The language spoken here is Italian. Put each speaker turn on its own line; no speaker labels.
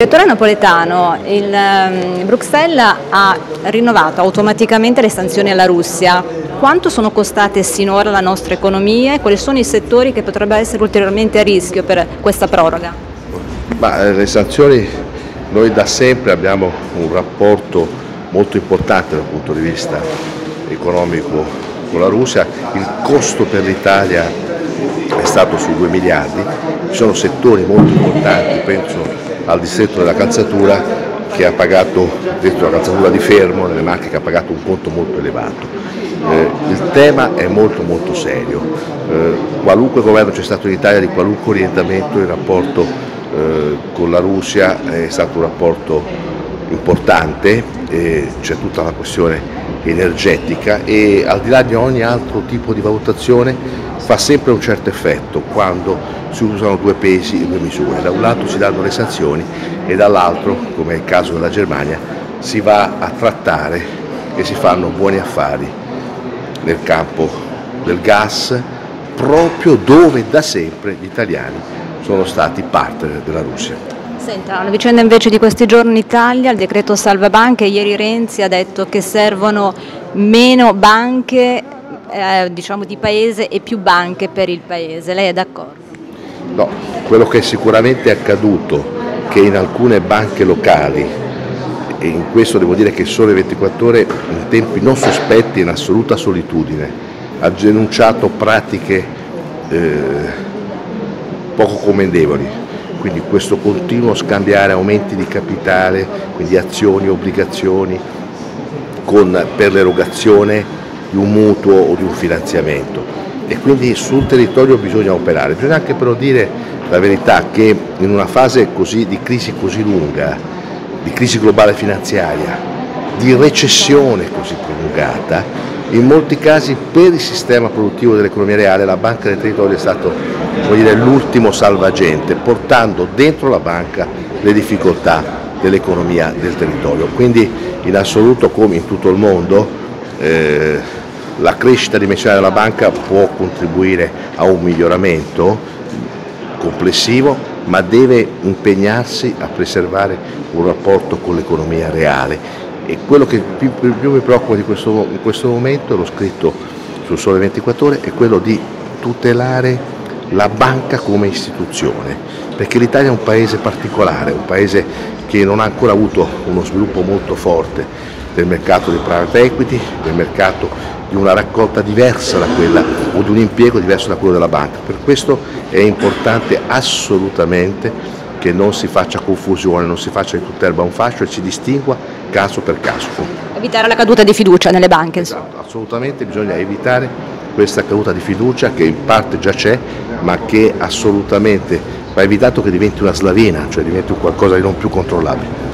Direttore Napoletano, Bruxelles ha rinnovato automaticamente le sanzioni alla Russia. Quanto sono costate sinora alla nostra economia e quali sono i settori che potrebbero essere ulteriormente a rischio per questa proroga?
Le sanzioni, noi da sempre abbiamo un rapporto molto importante dal punto di vista economico con la Russia. Il costo per l'Italia è stato su 2 miliardi, ci sono settori molto importanti, penso al distretto della calzatura che ha pagato, dentro la calzatura di Fermo, nelle Marche, che ha pagato un conto molto elevato. Il tema è molto serio, qualunque governo c'è stato in Italia, di qualunque orientamento, il rapporto con la Russia è stato un rapporto importante, c'è tutta la questione energetica e al di là di ogni altro tipo di valutazione fa sempre un certo effetto quando si usano 2 pesi e 2 misure. Da un lato si danno le sanzioni e dall'altro, come è il caso della Germania, si va a trattare e si fanno buoni affari nel campo del gas, proprio dove da sempre gli italiani sono stati partner della Russia.
Senta, la vicenda invece di questi giorni in Italia, il decreto salva banche, ieri Renzi ha detto che servono meno banche diciamo di paese e più banche per il paese, lei è d'accordo?
No, quello che è sicuramente accaduto, che in alcune banche locali, e in questo devo dire che il Sole 24 Ore in tempi non sospetti, in assoluta solitudine, ha denunciato pratiche poco commendevoli, quindi questo continuo scambiare aumenti di capitale, quindi azioni, obbligazioni, per l'erogazione di un mutuo o di un finanziamento, e quindi sul territorio bisogna operare. Bisogna anche però dire la verità che in una fase così di crisi così lunga, di crisi globale finanziaria, di recessione così prolungata, in molti casi per il sistema produttivo dell'economia reale la banca del territorio è stato, l'ultimo salvagente, portando dentro la banca le difficoltà dell'economia del territorio. Quindi in assoluto, come in tutto il mondo, la crescita dimensionale della banca può contribuire a un miglioramento complessivo, ma deve impegnarsi a preservare un rapporto con l'economia reale. E quello che più mi preoccupa in questo momento, l'ho scritto sul Sole 24 Ore, è quello di tutelare la banca come istituzione, perché l'Italia è un paese particolare, un paese che non ha ancora avuto uno sviluppo molto forte del mercato di private equity, del mercato di una raccolta diversa da quella o di un impiego diverso da quello della banca. Per questo è importante assolutamente che non si faccia confusione, non si faccia di tutta erba un fascio e si distingua caso per caso.
Evitare la caduta di fiducia nelle banche.
Esatto, assolutamente bisogna evitare questa caduta di fiducia che in parte già c'è, ma che assolutamente va evitato che diventi una slavina, cioè diventi qualcosa di non più controllabile.